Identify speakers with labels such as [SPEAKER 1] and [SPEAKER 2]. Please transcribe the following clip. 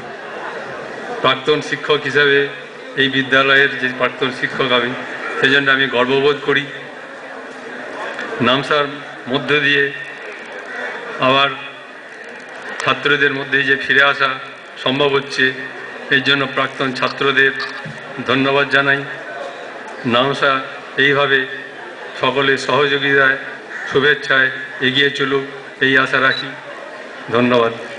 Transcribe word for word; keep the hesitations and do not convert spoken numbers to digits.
[SPEAKER 1] প্রাক্তন শিক্ষক হিসাবে এই বিদ্যালয়ের যে প্রাক্তন শিক্ষক আমি, সেজন্য আমি গর্ববোধ করি। নামসার মধ্য দিয়ে আবার ছাত্রদের মধ্যে যে ফিরে আসা সম্ভব হচ্ছে, এর জন্য প্রাক্তন ছাত্রদের ধন্যবাদ জানাই। নামসা এইভাবে সকলের সহযোগিতায় শুভেচ্ছায় এগিয়ে চলুক, এই আশা রাখি। ধন্যবাদ।